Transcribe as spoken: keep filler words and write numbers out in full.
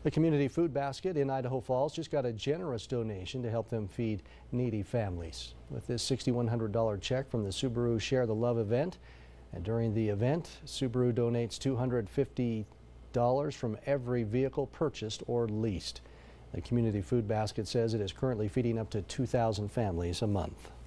The community food basket in Idaho Falls just got a generous donation to help them feed needy families. With this six thousand one hundred dollar check from the Subaru Share the Love event, and during the event, Subaru donates two hundred fifty dollars from every vehicle purchased or leased. The community food basket says it is currently feeding up to two thousand families a month.